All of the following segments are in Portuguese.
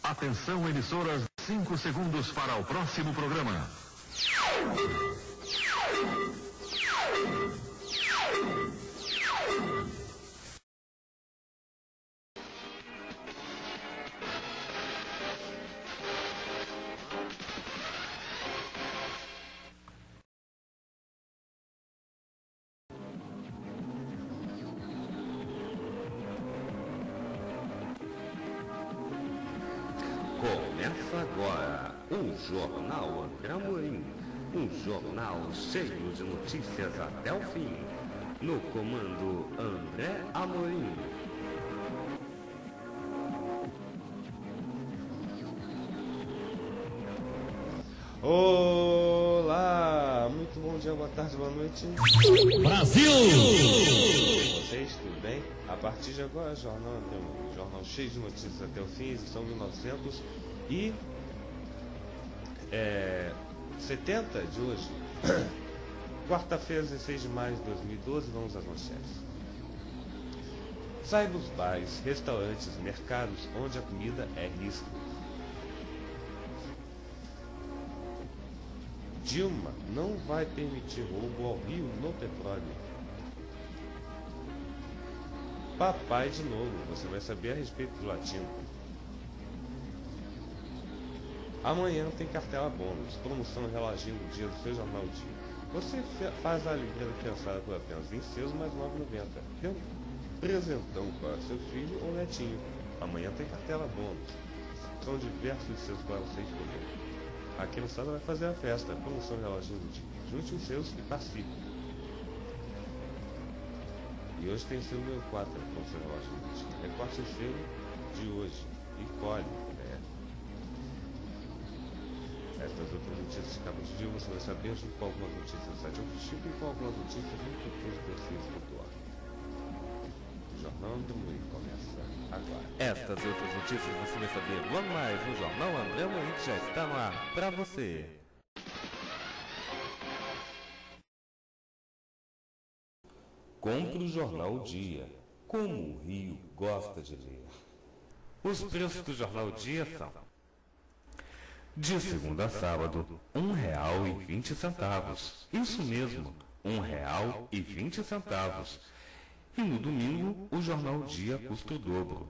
Atenção, emissoras, 5 segundos para o próximo programa. Começa agora o Jornal André Amorim, um jornal cheio de notícias até o fim. No comando André Amorim. Olá, muito bom dia, boa tarde, boa noite. Brasil! Vocês, tudo bem? A partir de agora, jornal cheio de notícias até o fim, edição 1970 de hoje. Quarta-feira, 16 de maio de 2012, vamos às manchetes. Saiba os bares, restaurantes, mercados onde a comida é risco. Dilma não vai permitir roubo ao Rio no petróleo. Papai de novo, você vai saber a respeito do latino. Amanhã tem cartela bônus, promoção reloginho do dia do seu jornal dia. Você faz a limpeza pensada por apenas R$20 mais R$9,90. Presentão para seu filho ou netinho. Amanhã tem cartela bônus. São diversos seus para você escolher. A criançada vai fazer a festa, promoção reloginho do dia. Junte os seus e participe. E hoje tem selo número 4, promoção reloginho do dia. Recorte o selo de hoje e colhe. Estas outras notícias que acabam de dia você vai saber junto com algumas notícias do site Official e com algumas notícias muito precisas.org. O Jornal André Amorim começa agora. Estas e outras notícias você vai saber logo mais no Jornal André Amorim, que já está no ar para você. Compre o Jornal Dia, como o Rio gosta de ler. Os preços do Jornal Dia são: de segunda a sábado, R$1,20. Isso mesmo, R$1,20. E no domingo, o Jornal Dia custa o dobro,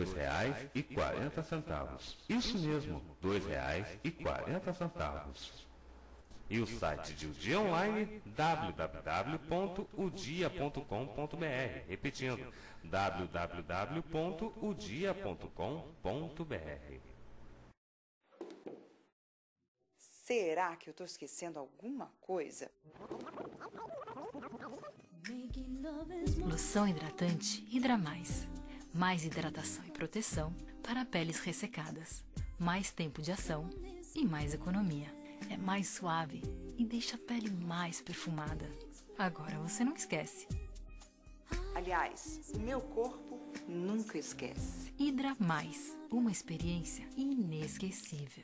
R$2,40. Isso mesmo, R$2,40. E o site de O Dia Online, www.odia.com.br. Repetindo, www.odia.com.br. Será que eu estou esquecendo alguma coisa? Loção hidratante Hidra Mais. Mais hidratação e proteção para peles ressecadas. Mais tempo de ação e mais economia. É mais suave e deixa a pele mais perfumada. Agora você não esquece. Aliás, o meu corpo nunca esquece. Hidra Mais. Uma experiência inesquecível.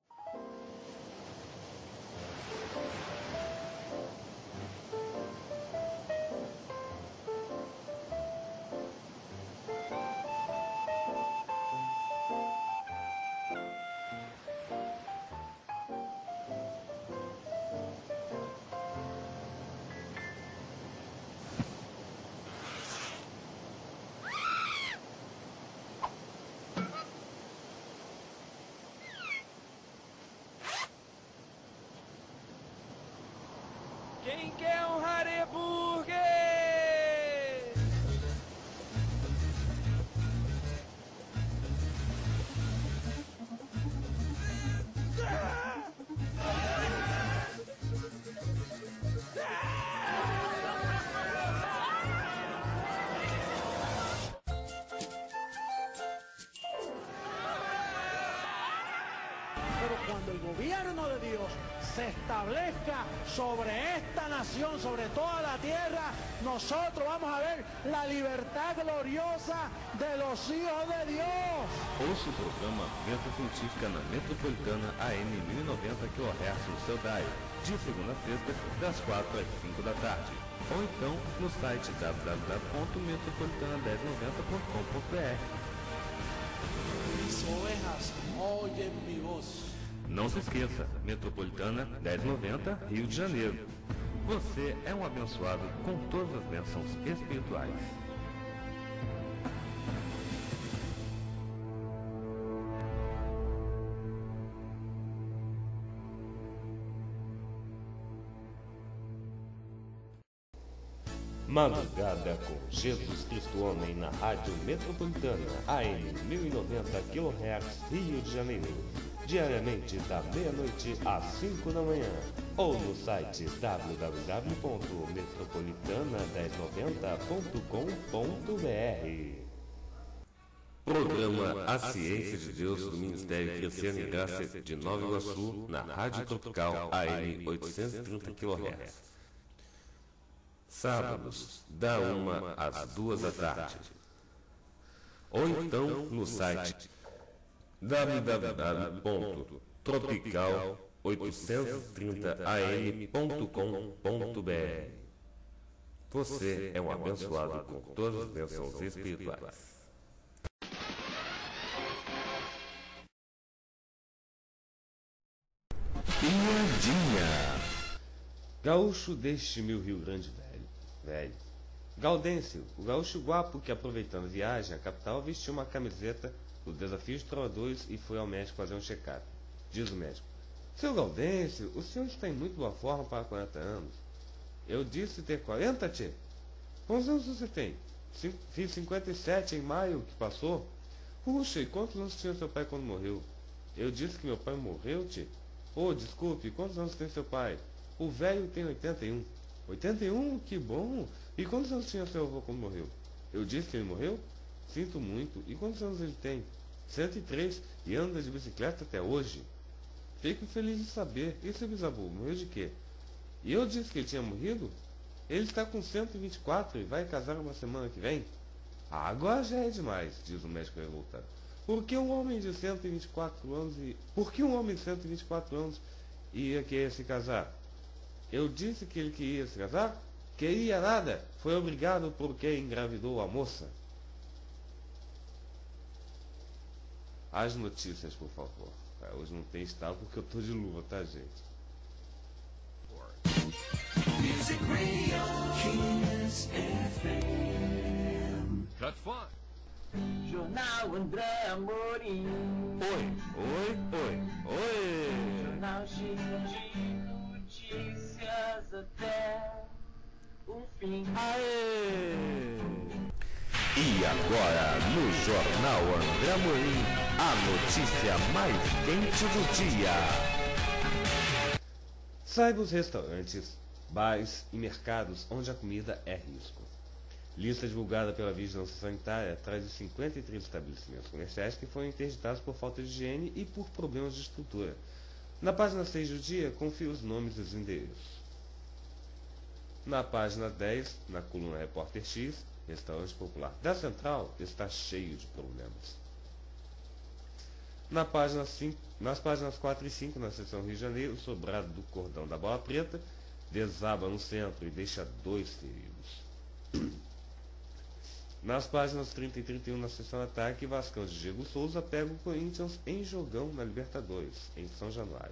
Quem quer um Hareburger? Pero cuando el gobierno de Dios se establezca sobre esta nación, sobre toda la tierra, nosotros vamos a ver la libertad gloriosa de los hijos de Dios. Ouça o programa Venta Científica na Metropolitana AM 1090 kHz no seu dial, de segunda a sexta, das 4 às 5 da tarde. Ou então no site www.metropolitana1090.com.br. Mis ovejas oyen mi voz. Não se esqueça, Metropolitana 1090, Rio de Janeiro. Você é um abençoado com todas as bênçãos espirituais. Madrugada com Jesus Cristo Homem na Rádio Metropolitana, AM 1090 kHz, Rio de Janeiro. Diariamente da meia-noite às 5 da manhã. Ou no site www.metropolitana1090.com.br. Programa A Ciência de Deus do Ministério Crescendo em Graça de Nova Iguaçu, na Rádio Tropical AM 830 kHz. Sábados, da 1 às 2 da tarde. Ou então no site www.tropical830am.com.br. Você é um abençoado com todas as bênçãos espirituais. Piadinha. Gaúcho deste meu Rio Grande velho. Gaudêncio, o gaúcho guapo que, aproveitando a viagem à capital, vestiu uma camiseta do Desafio de Trovadores e foi ao médico fazer um check-up. Diz o médico: seu Gaudêncio, o senhor está em muito boa forma para 40 anos. Eu disse ter 40, tchê. Quantos anos você tem? Fiz 57 em maio que passou. Puxa, e quantos anos tinha seu pai quando morreu? Eu disse que meu pai morreu, tchê. Oh, desculpe, quantos anos tem seu pai? O velho tem 81. 81? Que bom! E quantos anos tinha seu avô quando morreu? Eu disse que ele morreu? Sinto muito. E quantos anos ele tem? 103 e anda de bicicleta até hoje. Fico feliz de saber. E seu bisavô morreu de quê? E eu disse que ele tinha morrido? Ele está com 124 e vai casar uma semana que vem? Ah, agora já é demais, diz o médico revoltado. Por que um homem de 124 anos ia querer se casar? Eu disse que ele queria se casar? Queria nada. Foi obrigado porque engravidou a moça. As notícias, por favor. Hoje não tem estalo porque eu tô de luva, tá, gente? Music Radio Kiss FM. Cut fun. Jornal André Amorim. Oi. Jornal cheio de notícias até o fim. Aê! E agora, no Jornal André Amorim, a notícia mais quente do dia. Saiba os restaurantes, bares e mercados onde a comida é risco. Lista divulgada pela Vigilância Sanitária traz de 53 estabelecimentos comerciais que foram interditados por falta de higiene e por problemas de estrutura. Na página 6 do dia, confira os nomes dos endereços. Na página 10, na coluna Repórter X, restaurante popular da Central está cheio de problemas. Nas páginas 4 e 5, na seção Rio de Janeiro, o sobrado do cordão da Bola Preta desaba no centro e deixa 2 feridos. Nas páginas 30 e 31, na seção Ataque, Vascão de Diego Souza pega o Corinthians em jogão na Libertadores, em São Januário.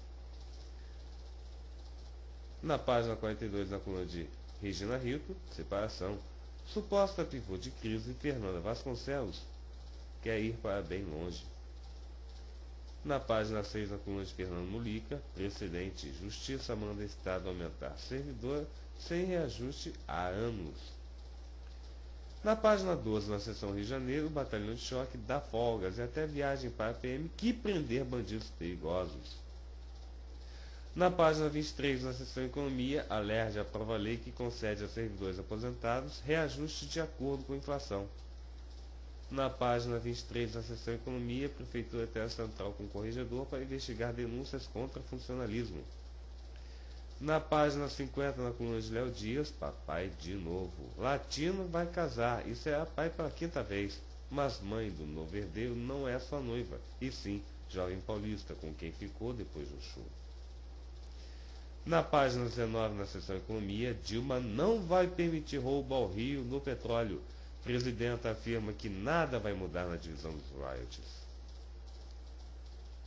Na página 42, na coluna de Regina Rito, separação, suposta pivô de crise, Fernanda Vasconcelos quer ir para bem longe. Na página 6, na coluna de Fernando Mulica, precedente, Justiça manda Estado aumentar servidor sem reajuste há anos. Na página 12, na seção Rio de Janeiro, o batalhão de choque dá folgas e até viagem para a PM que prender bandidos perigosos. Na página 23, na seção Economia, a LERJ aprova a lei que concede a servidores aposentados reajuste de acordo com a inflação. Na página 23, na seção Economia, a Prefeitura terá central com corregedor para investigar denúncias contra funcionalismo. Na página 50, na coluna de Léo Dias, papai de novo. Latino vai casar e será pai pela 5ª vez, mas mãe do novo herdeiro não é sua noiva, e sim jovem paulista com quem ficou depois do show. Na página 19, na seção Economia, Dilma não vai permitir roubo ao Rio no petróleo. Presidenta afirma que nada vai mudar na divisão dos royalties.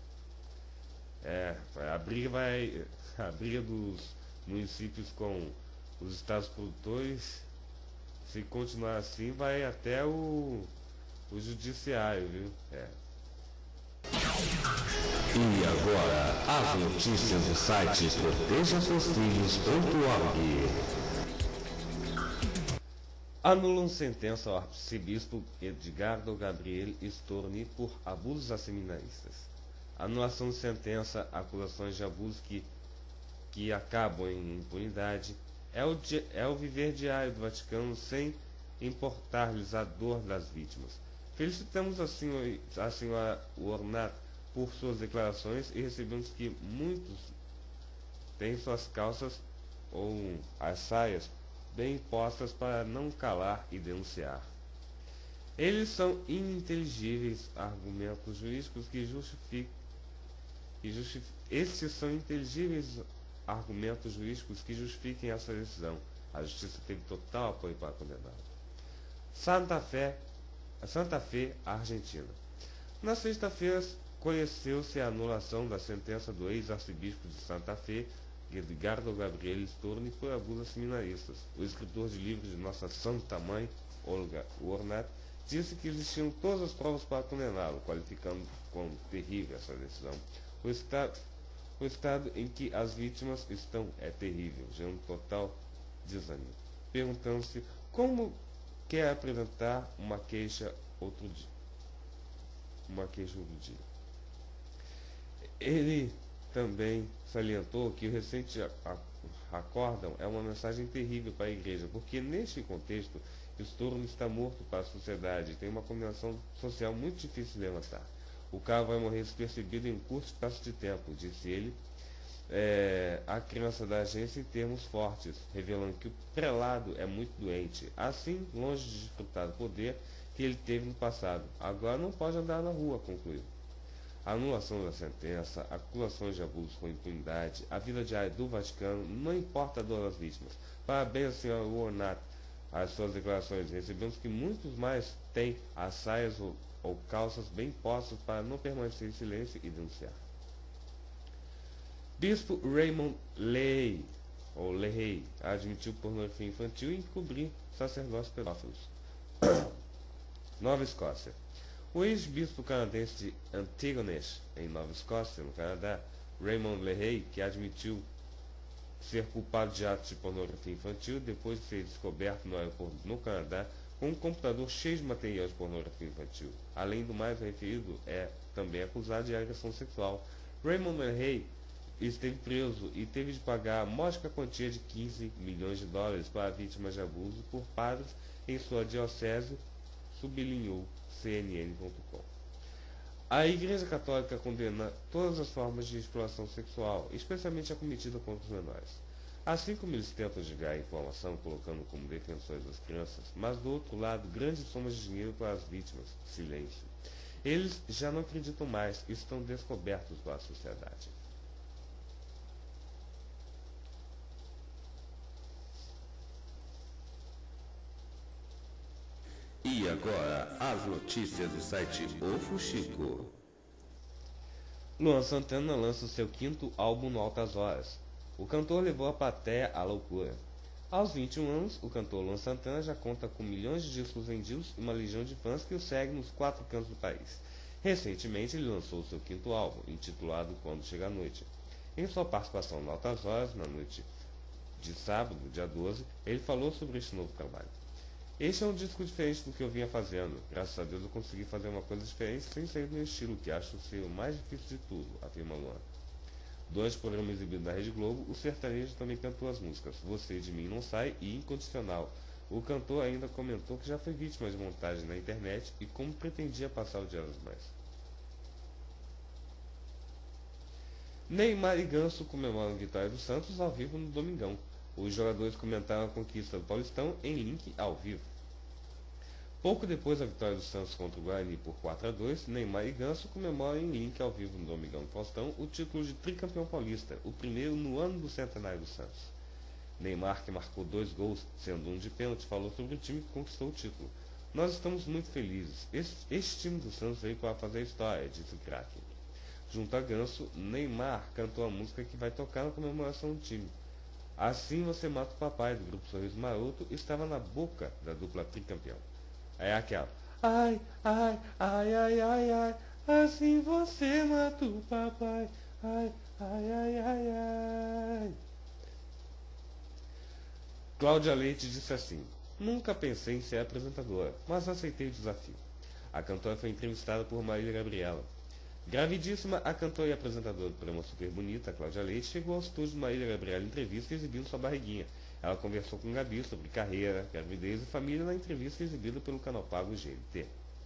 A briga dos municípios com os estados produtores, se continuar assim, vai até o judiciário, viu? E agora, as notícias do site protejaseusfilhos.org. Anulam sentença ao arcebispo Edgardo Gabriel Storni por abusos a seminaristas. Anulação de sentença, acusações de abusos que acabam em impunidade, é o viver diário do Vaticano sem importar-lhes a dor das vítimas. Felicitamos a senhora Ornato por suas declarações e recebemos que muitos têm suas calças ou as saias bem postas para não calar e denunciar. Estes são inteligíveis argumentos jurídicos que justifiquem essa decisão. A justiça teve total apoio para condená-lo. Santa Fé, Argentina. Na sexta-feira, conheceu-se a anulação da sentença do ex-arcebispo de Santa Fé, Edgardo Gabriel Storni, por abusos a seminaristas. O escritor de livros de Nossa Santa Mãe, Olga Ornato, disse que existiam todas as provas para condená-lo, qualificando como terrível essa decisão. O estado em que as vítimas estão é terrível, gerando total desânimo. Perguntando-se como quer apresentar uma queixa outro dia. Ele também salientou que o recente acórdão é uma mensagem terrível para a Igreja, porque neste contexto Storni está morto para a sociedade e tem uma condenação social muito difícil de levantar. O cara vai morrer despercebido em um curto espaço de tempo, disse ele, a crença da agência em termos fortes, revelando que o prelado é muito doente, assim, longe de desfrutar do poder que ele teve no passado. Agora não pode andar na rua, concluiu. A anulação da sentença, acusações de abusos com impunidade, a vida diária do Vaticano, não importa a dor das vítimas. Parabéns, senhora Ornato, às suas declarações. Recebemos que muitos mais têm as saias ou calças bem postas para não permanecer em silêncio e denunciar. Bispo Raymond Leahy admitiu pornografia infantil e encobrir sacerdotes pedófilos. Nova Escócia. O ex-bispo canadense de Antigonish, em Nova Escócia, no Canadá, Raymond Leahy, que admitiu ser culpado de atos de pornografia infantil depois de ser descoberto no aeroporto no Canadá com um computador cheio de material de pornografia infantil. Além do mais, o referido é também acusado de agressão sexual. Raymond Leahy esteve preso e teve de pagar a módica quantia de 15 milhões de dólares para vítimas de abuso por padres em sua diocese, sublinhou CNN.com. A Igreja Católica condena todas as formas de exploração sexual, especialmente a cometida contra os menores. Assim como eles tentam desviar a informação, colocando como defensores das crianças, mas do outro lado, grandes somas de dinheiro para as vítimas, silêncio. Eles já não acreditam mais e estão descobertos pela sociedade. E agora, as notícias do site O Fuxico. Luan Santana lança o seu quinto álbum no Altas Horas. O cantor levou a plateia à loucura. Aos 21 anos, o cantor Luan Santana já conta com milhões de discos vendidos e uma legião de fãs que o segue nos 4 cantos do país. Recentemente, ele lançou o seu quinto álbum, intitulado Quando Chega a Noite. Em sua participação no Altas Horas, na noite de sábado, dia 12, ele falou sobre este novo trabalho. Este é um disco diferente do que eu vinha fazendo. Graças a Deus eu consegui fazer uma coisa diferente sem sair do meu estilo, que acho ser o mais difícil de tudo, afirma Luan. Durante o programa exibido na Rede Globo, o sertanejo também cantou as músicas Você de Mim Não Sai e Incondicional. O cantor ainda comentou que já foi vítima de montagem na internet e como pretendia passar o Dia das Mães. Neymar e Ganso comemoram a vitória do Santos ao vivo no Domingão. Os jogadores comentaram a conquista do Paulistão em link ao vivo. Pouco depois da vitória do Santos contra o Guarani por 4-2, Neymar e Ganso comemoram em link ao vivo no Domingão do Faustão o título de tricampeão paulista, o primeiro no ano do centenário do Santos. Neymar, que marcou 2 gols, sendo um de pênalti, falou sobre o time que conquistou o título. Nós estamos muito felizes. Este time do Santos veio para fazer história, disse o craque. Junto a Ganso, Neymar cantou a música que vai tocar na comemoração do time. Assim Você Mata o Papai, do grupo Sorriso Maroto, estava na boca da dupla tricampeão. Aí aquela: ai, ai, ai, ai, ai, ai, assim você mata o papai, ai, ai, ai, ai, ai. Cláudia Leite disse assim: nunca pensei em ser apresentadora, mas aceitei o desafio. A cantora foi entrevistada por Marília Gabriela. Gravidíssima, a cantora e apresentadora do programa Super Bonita, Cláudia Leite, chegou ao estúdio de Marília Gabriela em entrevista exibindo sua barriguinha. Ela conversou com Gabi sobre carreira, gravidez e família na entrevista exibida pelo canal pago GNT.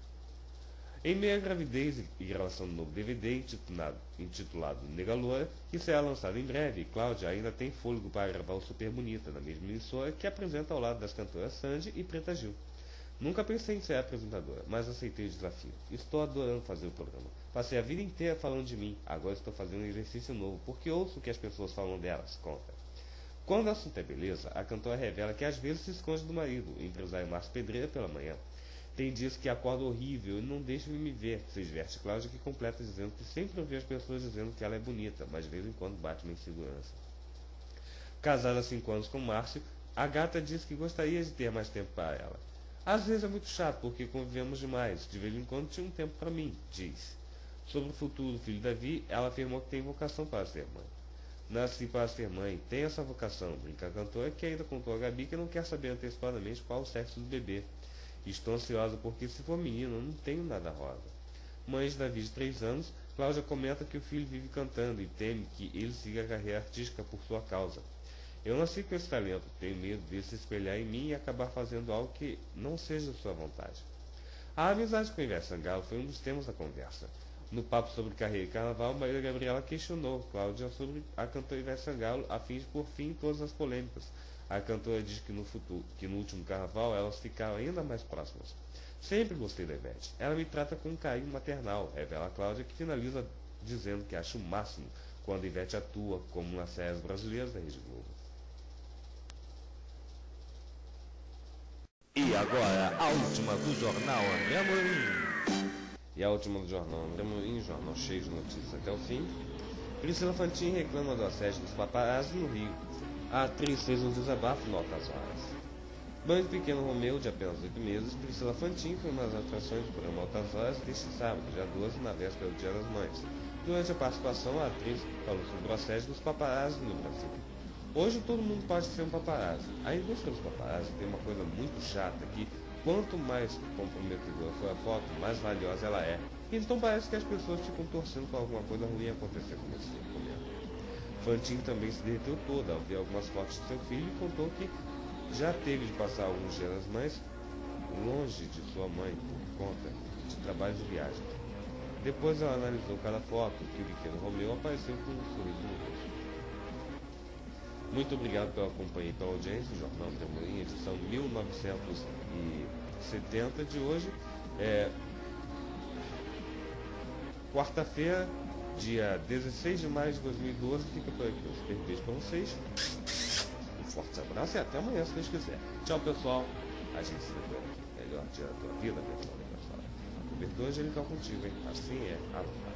Em meio à gravidez e gravação do novo DVD intitulado Nega Loura, que será lançado em breve, Cláudia ainda tem fôlego para gravar o Super Bonita, na mesma emissora que apresenta ao lado das cantoras Sandy e Preta Gil. Nunca pensei em ser apresentadora, mas aceitei o desafio. Estou adorando fazer o programa. Passei a vida inteira falando de mim, agora estou fazendo um exercício novo, porque ouço o que as pessoas falam delas, conta. Quando o assunto é beleza, a cantora revela que às vezes se esconde do marido, o empresário Márcio Pedreira, pela manhã. Tem dias que acorda horrível e não deixa de me ver, se diverte Cláudia, que completa dizendo que sempre ouvi as pessoas dizendo que ela é bonita, mas de vez em quando bate uma insegurança. Casada há 5 anos com Márcio, a gata diz que gostaria de ter mais tempo para ela. Às vezes é muito chato, porque convivemos demais, de vez em quando tinha um tempo para mim, diz. Sobre o futuro do filho Davi, ela afirmou que tem vocação para ser mãe. Nasci para ser mãe, tem essa vocação, brinca a cantora, que ainda contou a Gabi que não quer saber antecipadamente qual o sexo do bebê. Estou ansiosa porque, se for menino, não tenho nada rosa. Mãe de Davi de 3 anos, Cláudia comenta que o filho vive cantando e teme que ele siga a carreira artística por sua causa. Eu nasci com esse talento, tenho medo de se espelhar em mim e acabar fazendo algo que não seja de sua vontade. A amizade com Ivete Sangalo foi um dos temas da conversa. No papo sobre carreira e carnaval, Marília Gabriela questionou Cláudia sobre a cantora Ivete Sangalo a fim de pôr fim em todas as polêmicas. A cantora diz que no último carnaval elas ficaram ainda mais próximas. Sempre gostei da Ivete. Ela me trata com um carinho maternal, revela a Cláudia, que finaliza dizendo que acha o máximo quando a Ivete atua como nas séries brasileiras da Rede Globo. E agora, a última do Jornal André Amorim. E a última do Jornal André Amorim, jornal cheio de notícias até o fim. Priscila Fantin reclama do assédio dos paparazzi no Rio. A atriz fez um desabafo no Altas Horas. Mãe do pequeno Romeu, de apenas 8 meses, Priscila Fantin foi uma das atrações do programa Altas Horas deste sábado, dia 12, na véspera do Dia das Mães. Durante a participação, a atriz falou sobre o assédio dos paparazzi no Brasil. Hoje todo mundo pode ser um paparazzi. A indústria dos paparazzi tem uma coisa muito chata que, quanto mais comprometedora for a foto, mais valiosa ela é. Então parece que as pessoas ficam torcendo para alguma coisa ruim acontecer com esse documento. Fantin também se derreteu toda ao ver algumas fotos de seu filho e contou que já teve de passar alguns dias das mães longe de sua mãe por conta de trabalho de viagem. Depois ela analisou cada foto que o pequeno Romeu apareceu com um sorriso no rosto. Muito obrigado pela companhia e pela audiência. O Jornal André Amorim, edição 1970 de hoje. Quarta-feira, dia 16 de maio de 2012. Fica por aqui. Um super beijo para vocês. Um forte abraço e até amanhã, se Deus quiser. Tchau, pessoal. A gente se vê aqui. Melhor dia da tua vida, pessoal. A cobertura angelical contigo, hein? Assim é.